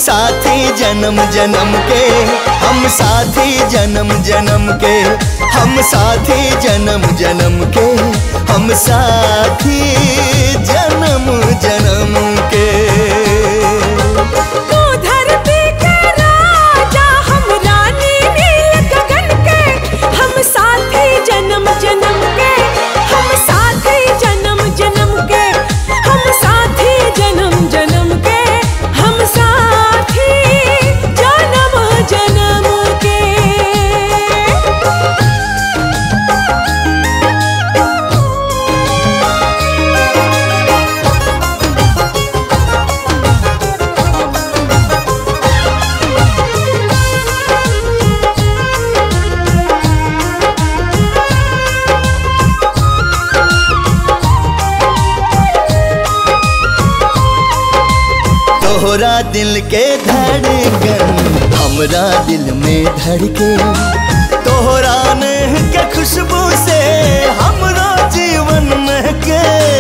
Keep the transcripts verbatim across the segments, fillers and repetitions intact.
साथी जन्म जन्म के, हम साथी जन्म जन्म के, हम साथी जन्म जन्म के, हम साथी जन्म जन्म के। तोहरा दिल के धड़कन हमरा दिल में धड़के, तोहरा नेह के खुशबू से हमरा जीवन महके।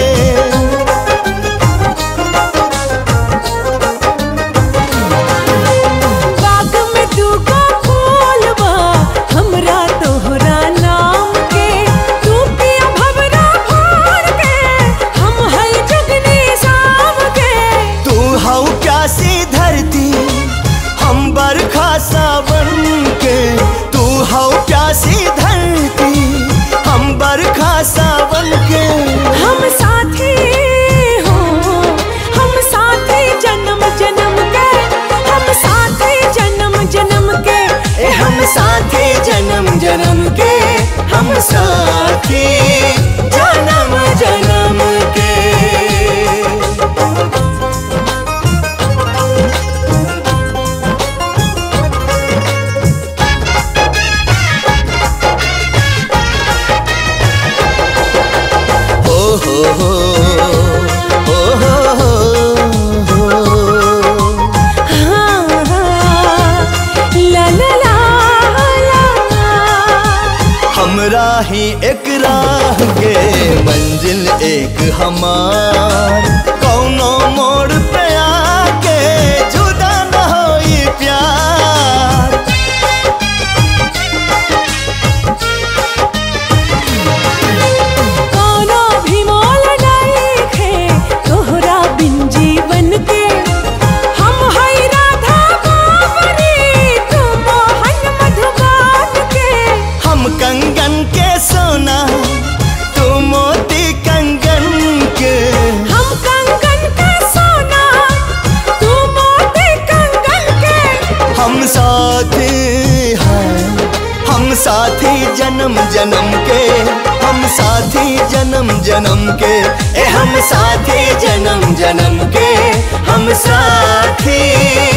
बाग में दूगो फूल बा हमरा तोहरा नाम के, तू पिया भवरा भर के, हम है जगनी शाम के। तू हौ प्यासी धरती हम बरखा सावन के, तू हौ प्यासी धरती हम बरखा सावन के। हम साथी हो, हम साथी जन्म जन्म के, हम साथी जन्म जन्म के, ए हम साथी जन्म जन्म के, हम साथी जन्म जन्म के। हो हो हो हो हो हाँ हाँ ला ला ला ला। हमरा ही एक राह के मंजिल एक हमार, कौनो मोड़ पे आके जुदा न होई प्यार। कंगन के सोना तू मोती कंगन के, हम कंगन के सोना तू मोती कंगन के। हम साथी हैं, हम साथी जन्म जन्म के, हम साथी जन्म जन्म के, ए हम साथी जन्म जन्म के, हम साथी